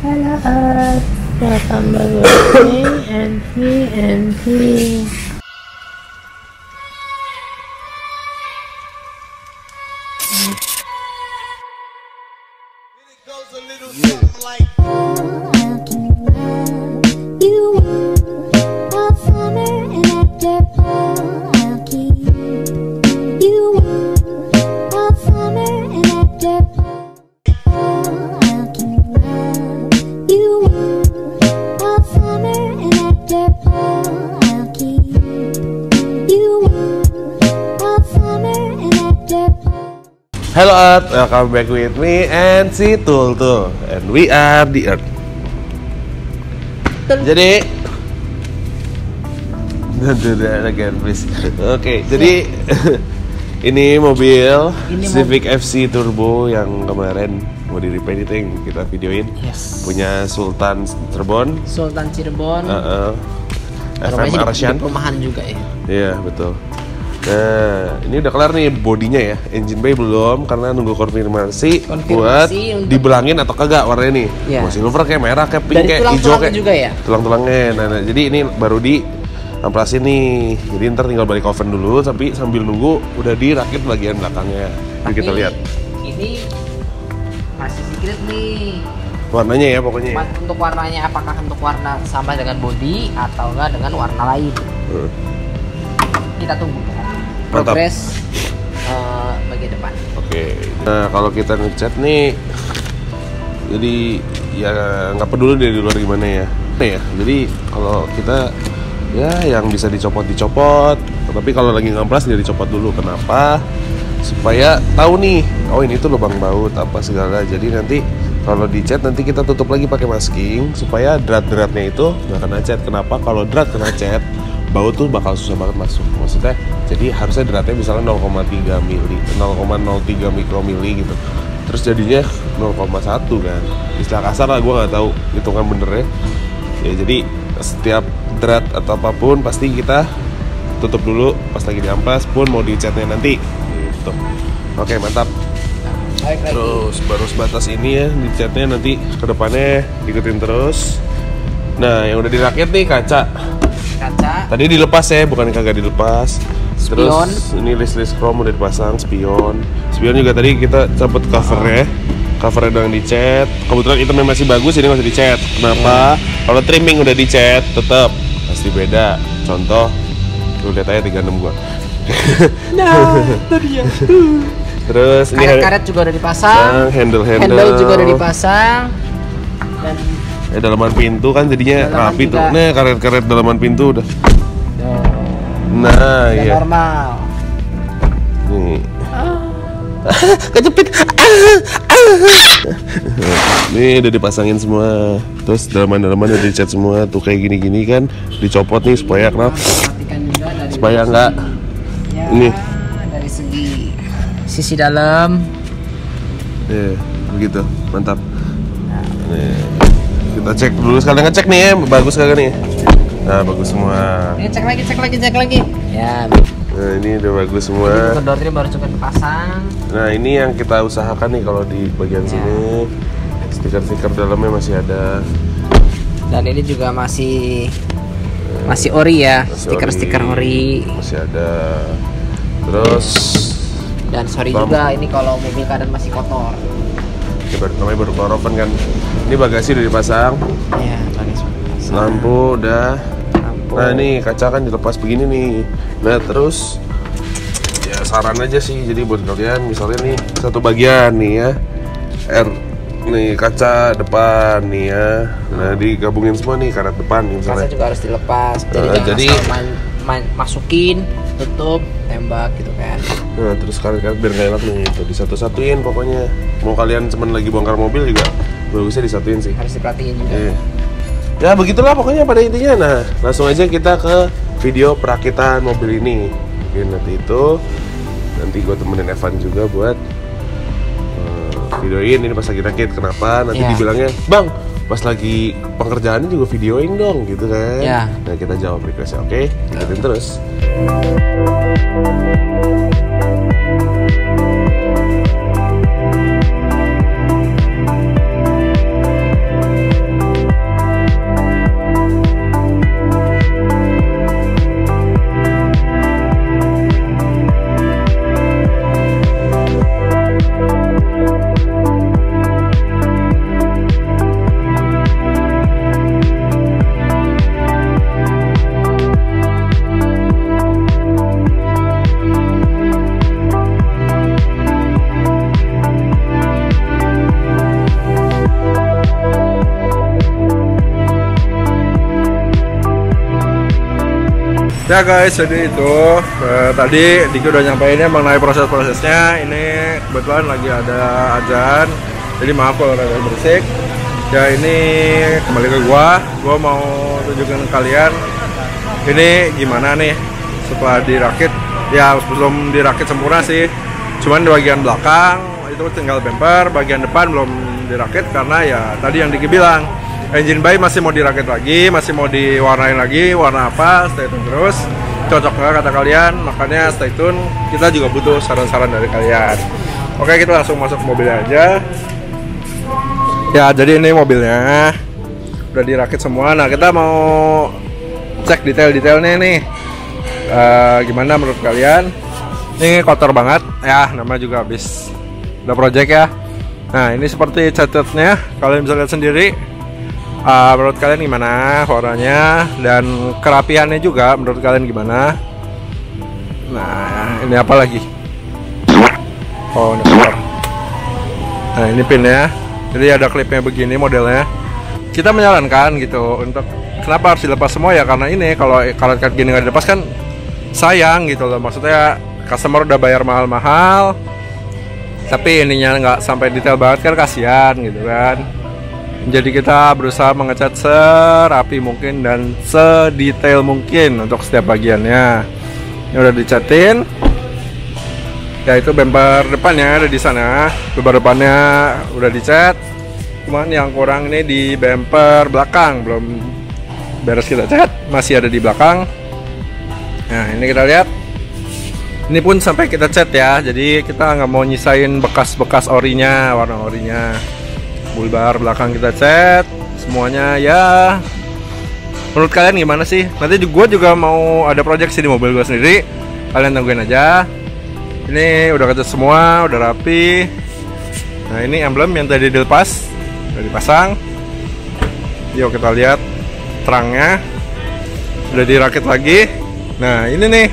Hello Earth, welcome back with me and me. Hello Earth, welcome back with me and si Tul, and we are the Earth. Jadi, again please. Oke, jadi ini mobil Civic FC Turbo yang kemarin mau di repainting kita videoin. Yes. Punya Sultan Cirebon. FM Arsian. Perumahan juga ya. Iya betul. Nah, ini udah kelar nih bodinya ya. Engine bay belum karena nunggu konfirmasi buat dibelangin atau kagak warnanya nih. Yeah. Mau silver kayak merah kayak pink kayak hijau kayak juga ya. Tulang-tulangnya. Nah, jadi ini baru di amplasin nih. Jadi ntar tinggal balik oven dulu tapi sambil nunggu udah dirakit bagian belakangnya. Jadi kita lihat. Ini masih secret nih. Warnanya ya pokoknya. Untuk warnanya apakah untuk warna sama dengan body atau enggak dengan warna lain? Kita tunggu. Progres bagian depan. Oke. Nah kalau kita ngecat nih, jadi ya nggak peduli dari luar gimana ya. Nah ya, jadi kalau kita ya yang bisa dicopot, tapi kalau lagi ngamplas dia dicopot dulu. Kenapa? Supaya tahu nih, oh ini tuh lubang baut apa segala. Jadi nanti kalau dicat nanti kita tutup lagi pakai masking supaya drat-dratnya itu nggak kena cat. Kenapa? Kalau drat kena cat, baut tuh bakal susah banget masuk. Maksudnya jadi harusnya dratnya misalnya 0,3 mili 0,03 mikromili gitu, terus jadinya 0,1 kan. Istilah kasar lah, gue nggak tahu hitungan benernya ya. Jadi setiap drat atau apapun pasti kita tutup dulu pas lagi diamplas pun mau dicatnya nanti gitu. Oke mantap. Terus baru sebatas ini ya dicatnya, nanti kedepannya ikutin terus. Nah yang udah dirakit nih kaca tadi dilepas ya, bukan kagak dilepas. Terus spion. Ini list chrome udah dipasang, spion juga tadi kita cabut covernya udah dicat. Kebetulan itemnya masih bagus, ini nggak usah dicat. Kenapa? Kalau trimming udah dicat tetap pasti beda. Contoh lu lihat aja 36 gua. Nah itu dia. Terus ini karet juga udah dipasang, handle juga udah dipasang, dan dalaman pintu kan jadinya rapi tuh. Nah karet dalaman pintu udah. Nah iya. Normal. Nih. Kejepit. Nih udah dipasangin semua. Terus dalaman udah dicat semua tuh kayak gini kan. Dicopot nih supaya kenapa? Supaya enggak ini dari sisi dalam. Begitu. Mantap. Nih. Kita cek dulu sekalian, ngecek nih ya, bagus kagak nih? Nah bagus semua. Ini cek lagi. Ya. Nah ini udah bagus semua. Kedor ini baru coba dipasang. Nah ini yang kita usahakan nih kalau di bagian sini stiker dalamnya masih ada. Dan ini juga masih ori ya, stiker ori masih ada. Terus dan sorry juga ini kalau mobil keadaan masih kotor. Namanya baru keluar oven kan. Ini bagasi udah dipasang. Iya, bagasi udah dipasang. Lampu udah. Nah ini kaca kan dilepas begini nih. Nah terus ya saran aja sih, jadi buat kalian misalnya nih satu bagian nih ya, nih kaca depan nih ya. Nah digabungin semua nih karet depan nih misalnya. Kaca juga harus dilepas. Jadi masukin, tutup, tembak gitu kan. Nah terus karet biar nggak enak nih, itu disatu-satuin pokoknya. Mau kalian cuman lagi bongkar mobil juga bagusnya disatuin sih. Harus diperhatiin juga. Ya begitulah pokoknya pada intinya. Nah langsung aja kita ke video perakitan mobil ini. Mungkin nanti gue temenin Evan juga buat videoin ini pas lagi rakit. Kenapa? Nanti dibilangnya, bang pas lagi pengerjaannya juga videoin dong gitu kan. Nah kita jawab requestnya. Oke, ikutin terus. Ya guys, jadi itu tadi Diki udah nyampeinnya mengenai proses-prosesnya. Ini kebetulan lagi ada azan, jadi maaf kalau ada berisik. Ya ini kembali ke gua mau tunjukin ke kalian ini gimana nih setelah dirakit. Ya belum dirakit sempurna sih, cuman di bagian belakang itu tinggal bumper, bagian depan belum dirakit karena ya tadi yang Diki bilang, engine bay masih mau dirakit lagi, masih mau diwarnain lagi, warna apa, stay tune terus. Cocok nggak kata kalian, makanya stay tune, kita juga butuh saran-saran dari kalian. Oke, kita langsung masuk mobilnya aja. Ya, jadi ini mobilnya udah dirakit semua. Nah, kita mau cek detail-detailnya nih. Gimana menurut kalian? Ini kotor banget, ya namanya juga habis udah project ya. Nah, ini seperti catnya, kalian bisa lihat sendiri. Menurut kalian gimana warnanya dan kerapiannya juga menurut kalian gimana? Nah, ini apa lagi? Oh, ini keluar. Nah, ini pinnya. Jadi ada klipnya begini modelnya. Kita menyarankan gitu untuk kenapa harus dilepas semua ya, karena ini kalau karet gini nggak dilepas kan sayang gitu loh. Maksudnya customer udah bayar mahal-mahal, tapi ininya nggak sampai detail banget kan kasihan gitu kan. Jadi kita berusaha mengecat serapi mungkin dan sedetail mungkin untuk setiap bagiannya. Ini udah dicatin. Ya itu bumper depannya ada di sana. Bumper depannya udah dicat. Cuman yang kurang ini di bumper belakang belum beres kita cat, masih ada di belakang. Nah ini kita lihat. Ini pun sampai kita cat ya. Jadi kita nggak mau nyisain bekas-bekas orinya, warna orinya. Bulbar belakang kita cat semuanya ya. Menurut kalian gimana sih? Nanti gue juga mau ada project sih di mobil gue sendiri. Kalian tungguin aja. Ini udah kecat semua, udah rapi. Nah ini emblem yang tadi dilepas, udah dipasang. Yuk kita lihat terangnya. Udah dirakit lagi. Nah ini nih,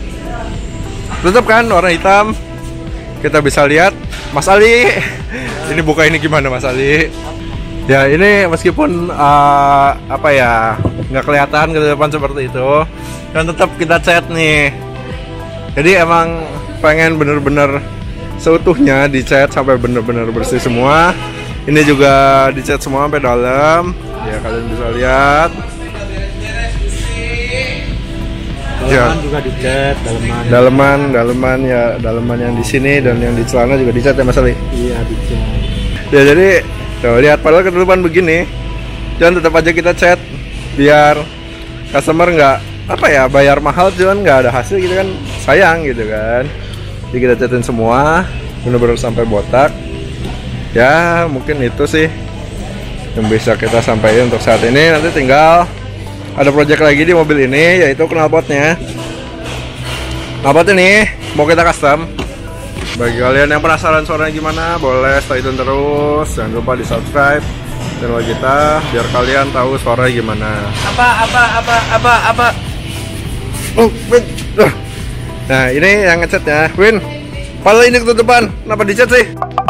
tetap kan warna hitam. Kita bisa lihat Mas Ali. Ini buka ini gimana Mas Ali? Ya ini meskipun apa ya nggak kelihatan ke depan seperti itu, dan tetap kita cat nih. Jadi emang pengen bener-bener seutuhnya dicat sampai bener-bener bersih semua. Ini juga dicat semua sampai dalam. Ya kalian bisa lihat. Daleman juga dicat, daleman ya, daleman yang di sini dan yang di celana juga dicat ya Mas Ali. Iya dicat. Ya jadi tuh lihat, padahal ke depan begini, jangan tetap aja kita cat biar customer nggak apa ya bayar mahal cuman nggak ada hasil gitu kan, sayang gitu kan. Jadi kita catin semua bener-bener sampai botak. Ya mungkin itu sih yang bisa kita sampaikan untuk saat ini. Nanti tinggal ada project lagi di mobil ini, yaitu knalpotnya. Knalpot ini mau kita custom. Bagi kalian yang penasaran suaranya gimana, boleh stay tune terus. Jangan lupa di subscribe channel kita biar kalian tahu suaranya gimana. Apa? Oh, Win. Nah ini yang ngecat ya, Win. Padahal ini ketutupan, kenapa dicat sih?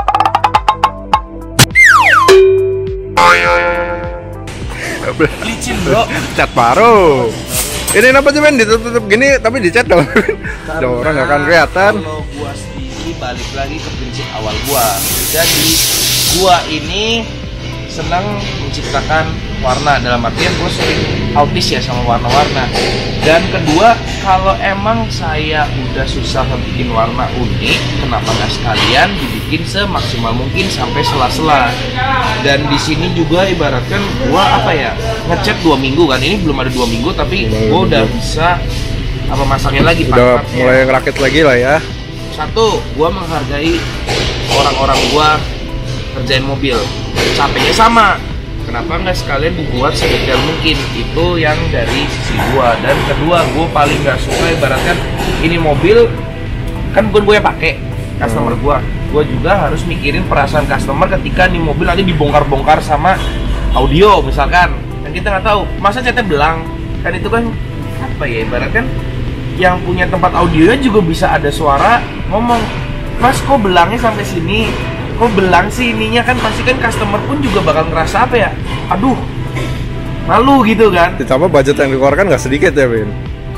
Licin bro. Cat baru. Ini kenapa sih men ditutup gini tapi dicat dong? Orang nggak akan kelihatan. Kalau gua sendiri balik lagi ke prinsip awal gua. Jadi gua ini senang menciptakan warna, dalam artian gue sering autis ya sama warna-warna. Dan kedua, kalau emang saya udah susah bikin warna unik, kenapa nggak sekalian dibikin semaksimal mungkin sampai sela-sela. Dan di sini juga ibaratkan gua apa ya, ngecat 2 minggu kan, ini belum ada 2 minggu tapi gua udah bisa apa masangin lagi udah mulai ngerakit lagi lah ya. Satu, gua menghargai orang-orang gua kerjain mobil, capeknya sama. Kenapa nggak sekalian dibuat sedetail mungkin? Itu yang dari sisi gua. Dan kedua, gua paling nggak suka ibaratkan ini mobil kan bukan gue yang pakai, customer gua juga harus mikirin perasaan customer ketika nih mobil nanti dibongkar-bongkar sama audio misalkan. Dan kita nggak tahu, masa catnya belang kan, itu kan apa ya, ibaratkan yang punya tempat audionya juga bisa ada suara ngomong, Mas kok belangnya sampai sini, kok belang sih ininya, kan pasti kan customer pun juga bakal ngerasa apa ya, aduh malu gitu kan. Ditambah budget yang dikeluarkan nggak sedikit ya Win.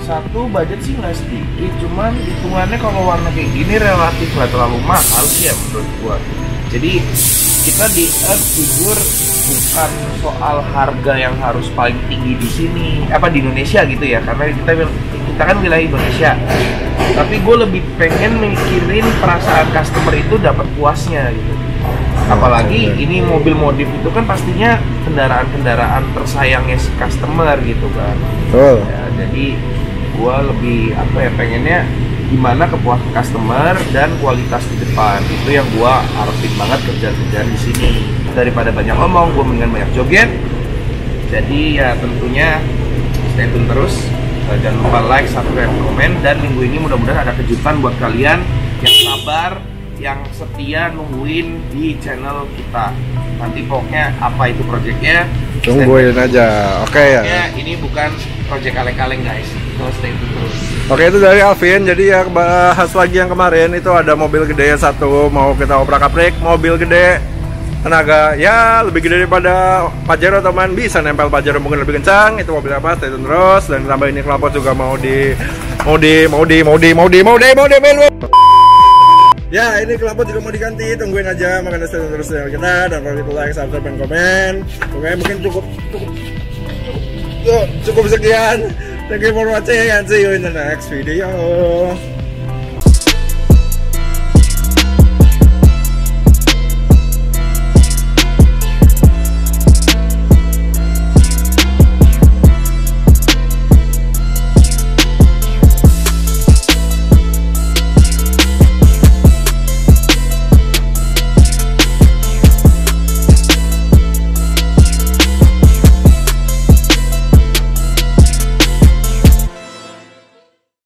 satu budget sih nggak sedikit, cuman hitungannya kalau warna kayak gini relatif nggak terlalu mahal sih ya menurut gua. Jadi kita di Earth jujur bukan soal harga yang harus paling tinggi di sini, apa di Indonesia gitu ya, karena kita kan wilayah Indonesia. Tapi gue lebih pengen mikirin perasaan customer itu dapat puasnya gitu. Apalagi ini mobil modif itu kan pastinya kendaraan-kendaraan tersayangnya si customer gitu kan. Betul. Ya, jadi gua lebih apa ya, pengennya gimana kepuasan customer dan kualitas di depan. Itu yang gua harapin banget kerjaan-kerjaan di sini. Daripada banyak ngomong, gua mendingan banyak joget. Jadi ya tentunya stay tune terus. Jangan lupa like, subscribe, komen, dan minggu ini mudah-mudahan ada kejutan buat kalian yang sabar, yang setia nungguin di channel kita. Nanti pokoknya apa itu projectnya Tungguin aja, oke ya. Ini bukan project kaleng-kaleng guys, so stay tune terus. Oke, itu dari Alvin. Jadi ya bahas lagi yang kemarin itu ada mobil gede satu mau kita obrak-abrik. Mobil gede tenaga ya lebih gede daripada Pajero, teman, bisa nempel Pajero mungkin lebih kencang. Itu mobil apa? Stay tune terus. Dan tambah ini knalpot juga mau di ya, ini knalpot juga mau diganti, tungguin aja, makanya stay tune terus channel kita, dan kalau itu like, subscribe, dan komen. Oke, mungkin cukup sekian. Thank you for watching and see you in the next video.